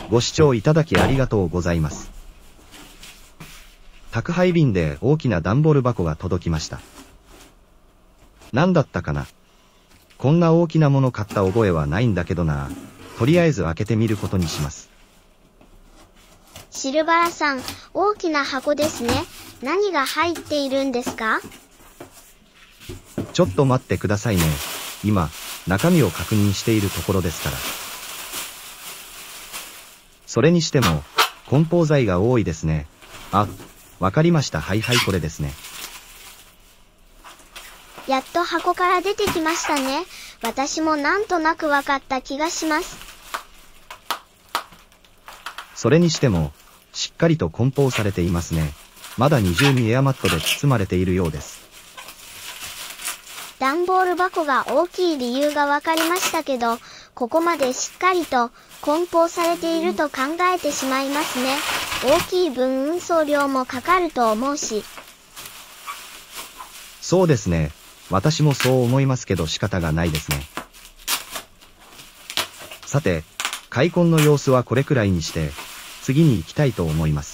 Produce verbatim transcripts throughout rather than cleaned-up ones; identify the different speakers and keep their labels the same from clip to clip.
Speaker 1: ご視聴いただきありがとうございます。宅配便で大きな段ボール箱が届きました。何だったかな。こんな大きなもの買った覚えはないんだけどな。とりあえず開けてみることにします。
Speaker 2: シルバラさん、大きな箱ですね。何が入っているんですか？
Speaker 1: ちょっと待ってくださいね。今、中身を確認しているところですから。それにしても、梱包材が多いですね。あ、わかりました。はいはい、これですね。
Speaker 2: やっと箱から出てきましたね。私もなんとなくわかった気がします。
Speaker 1: それにしても、しっかりと梱包されていますね。まだ二重にエアマットで包まれているようです。
Speaker 2: 段ボール箱が大きい理由がわかりましたけど、ここまでしっかりと梱包されていると考えてしまいますね。大きい分運送料もかかると思うし。
Speaker 1: そうですね。私もそう思いますけど仕方がないですね。さて、開梱の様子はこれくらいにして、次に行きたいと思います。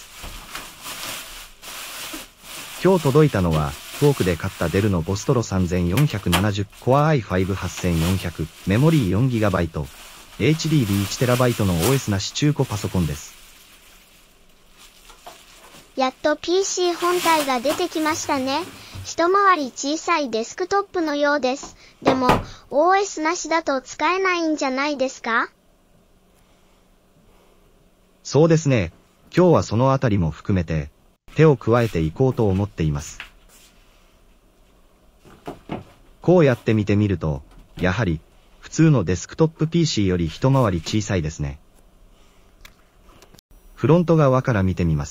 Speaker 1: 今日届いたのは、トークで買ったデルのボストロ さんぜんよんひゃくななじゅう Core アイファイブはっせんよんひゃく、メモリー よんギガバイト、エイチディーディーいちテラバイト の オーエス なし中古パソコンです。
Speaker 2: やっと ピーシー 本体が出てきましたね。一回り小さいデスクトップのようです。でも、オーエス なしだと使えないんじゃないですか？
Speaker 1: そうですね。今日はそのあたりも含めて、手を加えていこうと思っています。こうやって見てみると、やはり、普通のデスクトップ ピーシー より一回り小さいですね。フロント側から見てみます。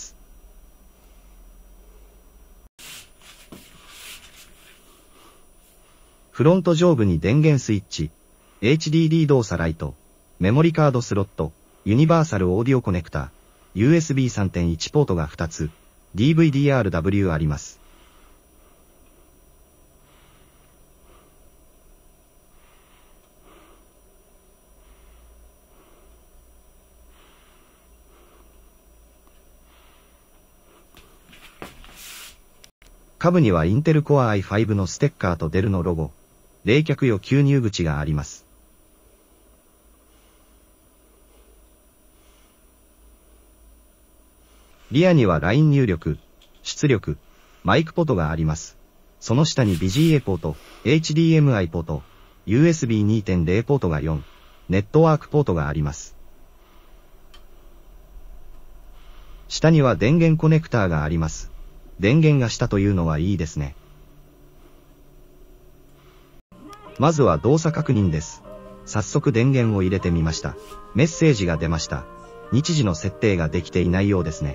Speaker 1: フロント上部に電源スイッチ、エイチディーディー 動作ライト、メモリカードスロット、ユニバーサルオーディオコネクタ、ユーエスビーさんてんいち ポートがふたつ、ディーブイディーアールダブリュー あります。下部にはインテル Core アイファイブ のステッカーとデルのロゴ、冷却用吸入口があります。リアには ライン 入力、出力、マイクポートがあります。その下に ビージーエー ポート、エイチディーエムアイ ポート、ユーエスビーにてんゼロ ポートがよん、ネットワークポートがあります。下には電源コネクターがあります。電源が下というのはいいですね。まずは動作確認です。早速電源を入れてみました。メッセージが出ました。日時の設定ができていないようですね。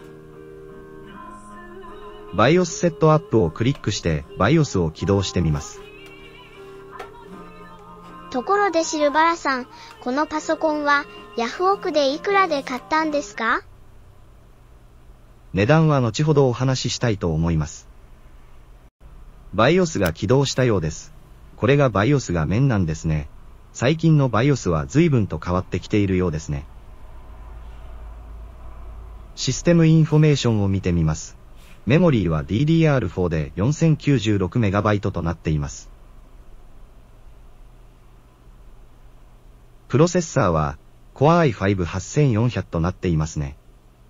Speaker 1: バイオス セットアップをクリックして バイオス を起動してみます。
Speaker 2: ところでシルバラさん、このパソコンはヤフオクでいくらで買ったんですか？
Speaker 1: 値段は後ほどお話ししたいと思います。バイオス が起動したようです。これがバイオス が面なんですね。最近のバイオス は随分と変わってきているようですね。システムインフォメーションを見てみます。メモリーは ディーディーアールフォー で よんせんきゅうじゅうろくメガバイト となっています。プロセッサーは Core アイファイブはっせんよんひゃく となっていますね。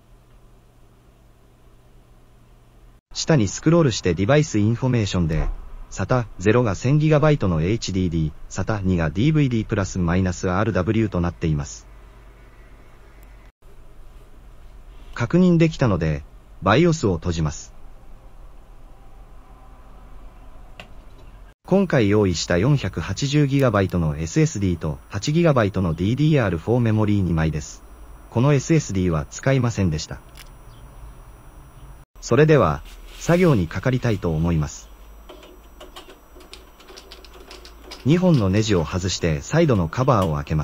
Speaker 1: 下にスクロールしてデバイスインフォメーションで、サタゼロ が せんギガバイト の エイチディーディー、サタにが ディーブイディー プラスマイナス アールダブリュー となっています。確認できたので、バイオス を閉じます。今回用意した よんひゃくはちじゅうギガバイト の エスエスディー と はちギガバイト の ディーディーアールフォー メモリーにまいです。この エスエスディー は使いませんでした。それでは、作業にかかりたいと思います。にほんのネジを外してサイドのカバーを開けます。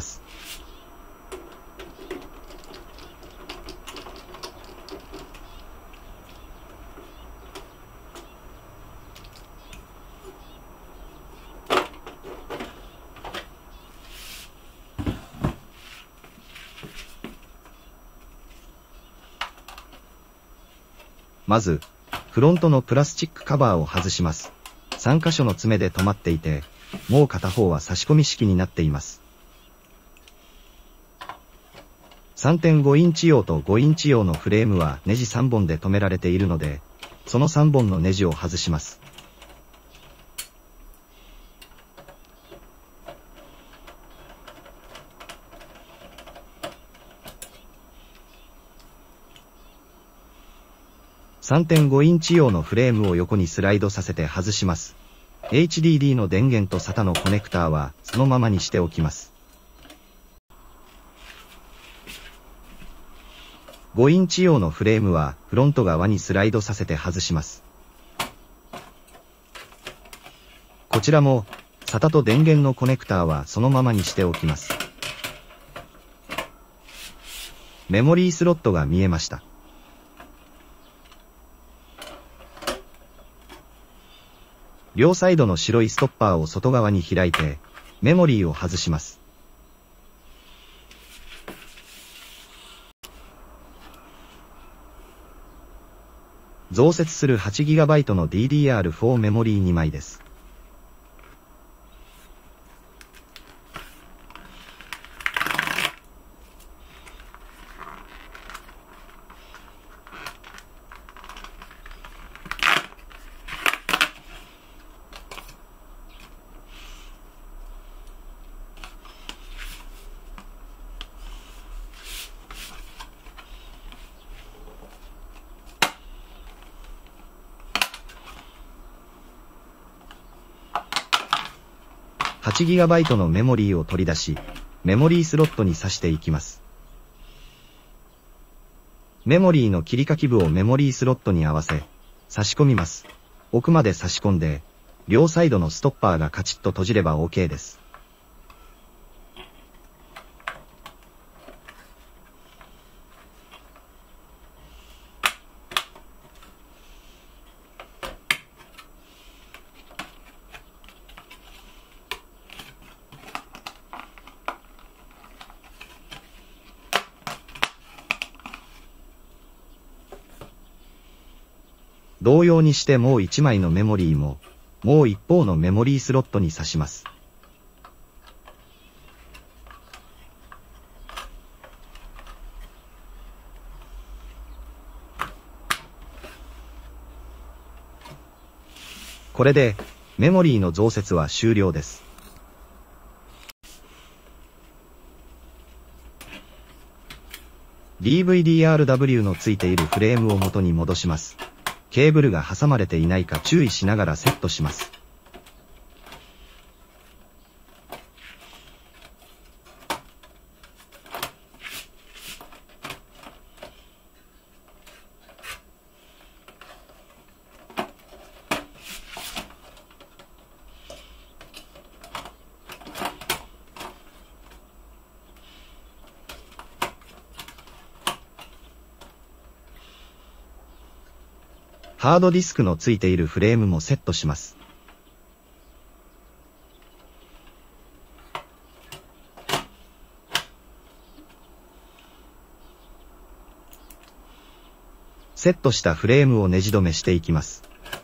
Speaker 1: まず、フロントのプラスチックカバーを外します。さん箇所の爪で止まっていて、もう片方は差し込み式になっています。さんてんご インチ用とごインチ用のフレームはネジさんぼんで止められているので、そのさんぼんのネジを外します。さんてんご インチ用のフレームを横にスライドさせて外します。エイチディーディー の電源とサタのコネクターはそのままにしておきます。ごインチ用のフレームはフロント側にスライドさせて外します。こちらもサタと電源のコネクターはそのままにしておきます。メモリースロットが見えました。両サイドの白いストッパーを外側に開いて、メモリーを外します。増設する はちギガバイト の ディーディーアールフォー メモリーにまいです。はちギガバイト のメモリーを取り出し、メモリースロットに挿していきます。メモリーの切り欠き部をメモリースロットに合わせ、差し込みます。奥まで差し込んで、両サイドのストッパーがカチッと閉じれば OK です。同様にしてもういちまいのメモリーも、もう一方のメモリースロットに挿します。これで、メモリーの増設は終了です。ディーブイディーアールダブリュー のついているフレームを元に戻します。ケーブルが挟まれていないか注意しながらセットします。ハードディスクのついているフレームもセットします。セットしたフレームをネジ止めしていきます。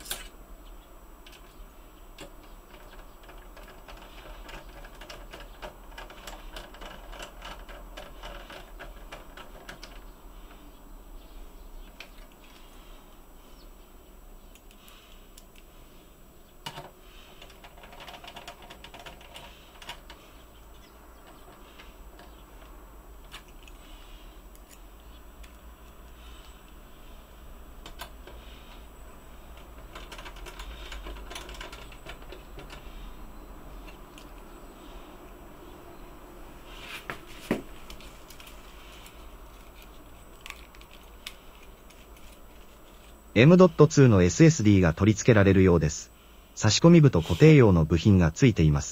Speaker 1: エムドットツー の エスエスディー が取り付けられるようです。差し込み部と固定用の部品がついています。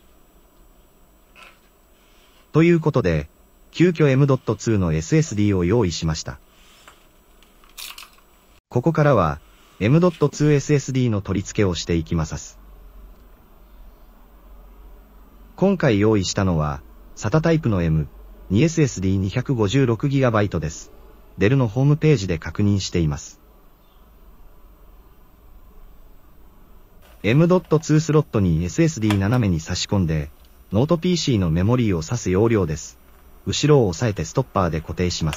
Speaker 1: ということで、急遽 エムドットツー の エスエスディー を用意しました。ここからは、エムドットツーエスエスディー の取り付けをしていきます。今回用意したのは、サタタイプの エムツーエスエスディーにひゃくごじゅうろくギガバイト です。デルのホームページで確認しています。 エムドットツー スロットに エスエスディー 斜めに差し込んで、ノート ピーシー のメモリーを挿す要領です。後ろを押さえてストッパーで固定します。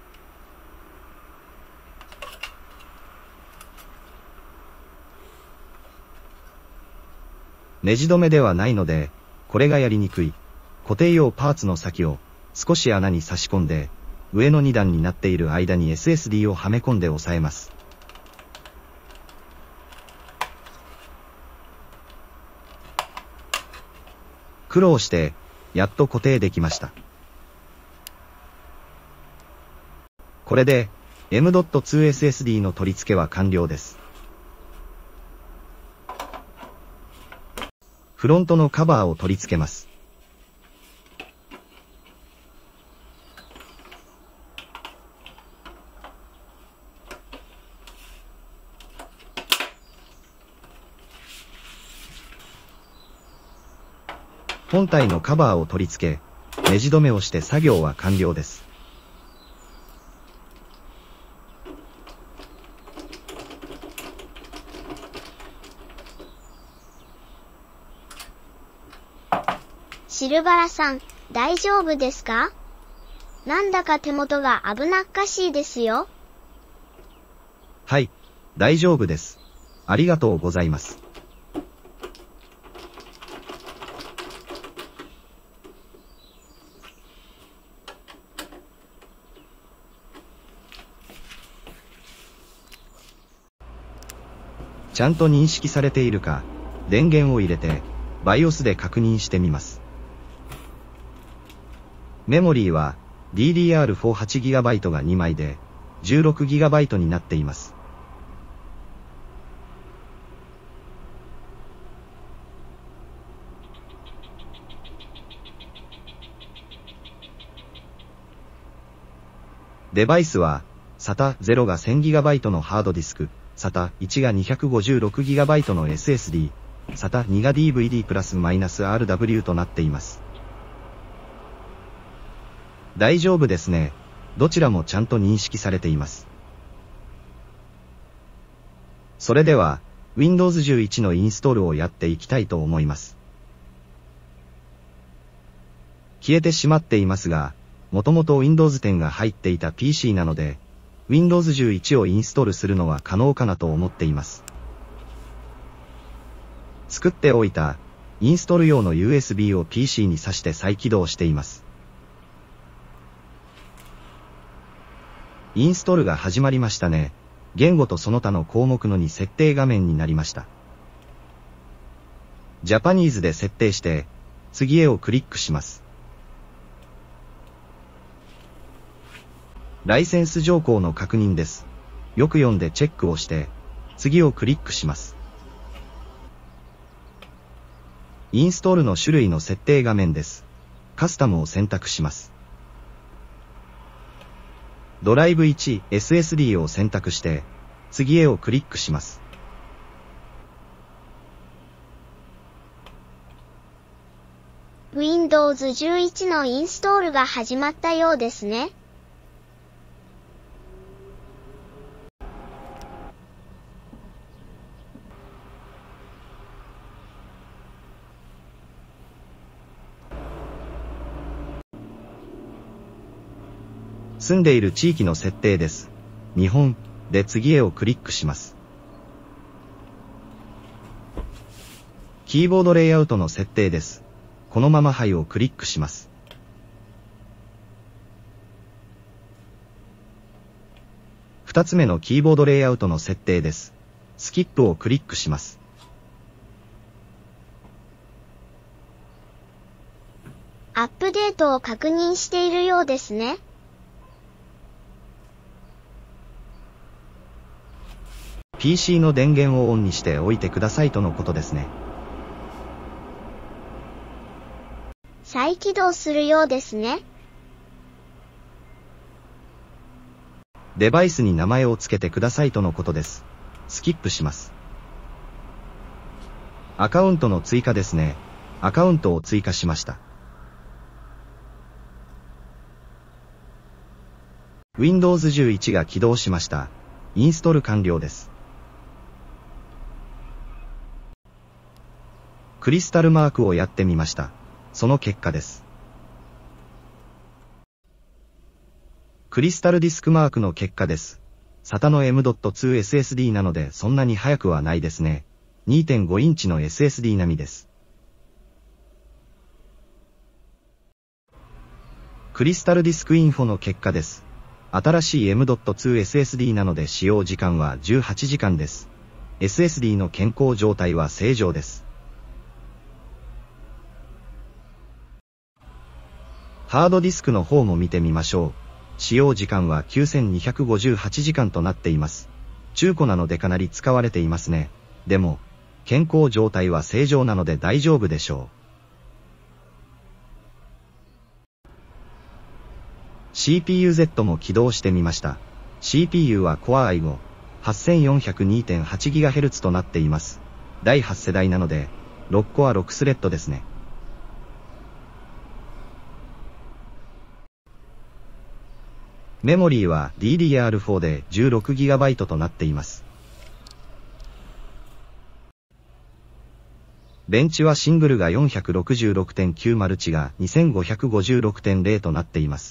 Speaker 1: ネジ止めではないので、これがやりにくい。固定用パーツの先を少し穴に差し込んで、上のに段になっている間に エスエスディー をはめ込んで押さえます。苦労して、やっと固定できました。これで、エムドットツー エスエスディー の取り付けは完了です。フロントのカバーを取り付けます。本体のカバーを取り付け、ネジ止めをして作業は完了です。
Speaker 2: シルバラさん、大丈夫ですか？なんだか手元が危なっかしいですよ。
Speaker 1: はい、大丈夫です。ありがとうございます。ちゃんと認識されているか、電源を入れて、バイオス で確認してみます。メモリーは ディーディーアールフォーはちギガバイト がにまいで じゅうろくギガバイト になっています。デバイスは サタゼロ が せんギガバイト のハードディスク、サタいち が にひゃくごじゅうろくギガバイト の エスエスディー、サタにが ディーブイディー プラスマイナス アールダブリュー となっています。大丈夫ですね。どちらもちゃんと認識されています。それでは、ウィンドウズじゅういち のインストールをやっていきたいと思います。消えてしまっていますが、もともと ウィンドウズテン が入っていた ピーシー なので、ウィンドウズじゅういち をインストールするのは可能かなと思っています。作っておいた、インストール用の ユーエスビー を ピーシー に挿して再起動しています。インストールが始まりましたね。言語とその他の項目のに設定画面になりました。ジャパニーズで設定して、次へをクリックします。ライセンス条項の確認です。よく読んでチェックをして、次をクリックします。インストールの種類の設定画面です。カスタムを選択します。ドライブいち エスエスディー を選択して、次へをクリックします。
Speaker 2: ウィンドウズじゅういち のインストールが始まったようですね。
Speaker 1: 住んでいる地域の設定です。日本で次へをクリックします。キーボードレイアウトの設定です。このままはいをクリックします。二つ目のキーボードレイアウトの設定です。スキップをクリックします。
Speaker 2: アップデートを確認しているようですね。
Speaker 1: ピーシー の電源をオンにしておいてくださいとのことですね。
Speaker 2: 再起動するようですね。
Speaker 1: デバイスに名前を付けてくださいとのことです。スキップします。アカウントの追加ですね。アカウントを追加しました。ウィンドウズじゅういち が起動しました。インストール完了です。 クリスタルマークをやってみました。その結果です。クリスタルディスクマークの結果です。サタの エムドットツーエスエスディー なのでそんなに速くはないですね。にてんご インチの エスエスディー 並みです。クリスタルディスクインフォの結果です。新しい エムドットツーエスエスディー なので使用時間はじゅうはちじかんです。エスエスディー の健康状態は正常です。ハードディスクの方も見てみましょう。使用時間はきゅうせんにひゃくごじゅうはちじかんとなっています。中古なのでかなり使われていますね。でも、健康状態は正常なので大丈夫でしょう。シーピーユーゼット も起動してみました。シーピーユー は Core アイファイブ はちよんぜろ にてんはちギガヘルツ となっています。だいはち世代なので、ろくコアろくスレッドですね。メモリーは ディーディーアールフォー で じゅうろくギガバイト となっています。ベンチはシングルが よんひゃくろくじゅうろくてんきゅう、マルチが にせんごひゃくごじゅうろくてんゼロ となっています。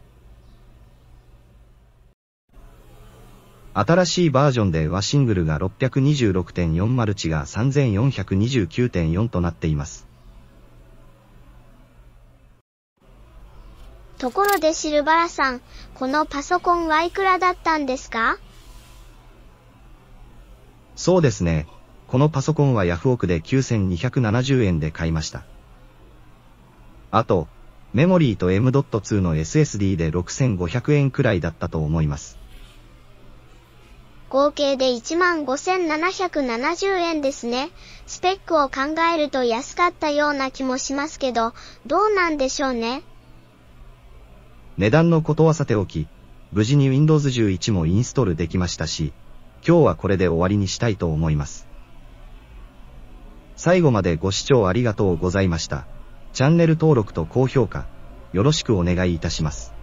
Speaker 1: 新しいバージョンではシングルが ろっぴゃくにじゅうろくてんよん、マルチが さんぜんよんひゃくにじゅうきゅうてんよん となっています。
Speaker 2: ところでシルバラさん、このパソコンはいくらだったんですか？
Speaker 1: そうですね。このパソコンはヤフオクできゅうせんにひゃくななじゅうえんで買いました。あと、メモリーと エムドットツー の エスエスディー でろくせんごひゃくえんくらいだったと思います。
Speaker 2: 合計で いちまんごせんななひゃくななじゅうえんですね。スペックを考えると安かったような気もしますけど、どうなんでしょうね。
Speaker 1: 値段のことはさておき、無事に ウィンドウズじゅういち もインストールできましたし、今日はこれで終わりにしたいと思います。最後までご視聴ありがとうございました。チャンネル登録と高評価、よろしくお願いいたします。